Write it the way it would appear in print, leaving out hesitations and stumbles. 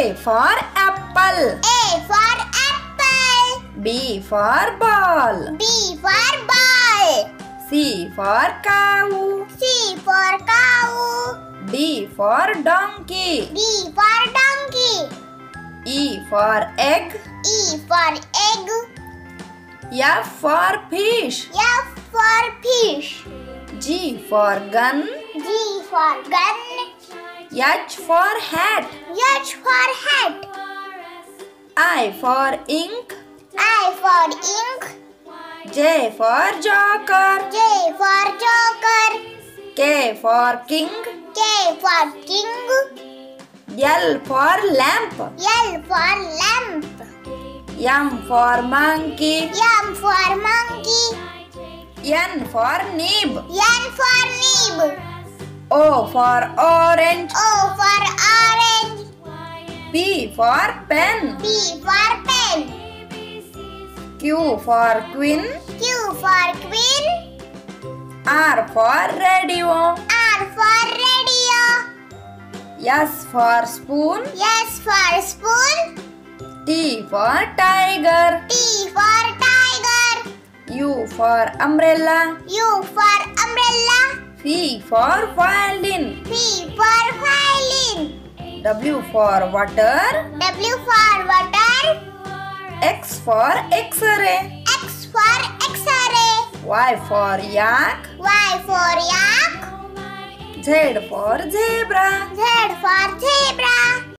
A for apple. A for apple. B for ball. B for ball. C for cow. C for cow. D for donkey. D for donkey. E for egg. E for egg. F for fish. F for fish. G for gun. G for gun. H for hat. H for hat. I for ink. I for ink. J for joker. J for joker. K for king. K for king. L for lamp. L for lamp. M for monkey. M for monkey. N for nib. N for nib. O for orange. O for orange. P for pen. P for pen. Q for queen. Q for queen. R for radio. R for radio. S for spoon. S for spoon. T for tiger. T for tiger. U for umbrella. U for umbrella. V for violin. V for violin. W for water. W for water. X for x-ray. X for x-ray. Y for yak. Y for yak. Z for zebra. Z for zebra.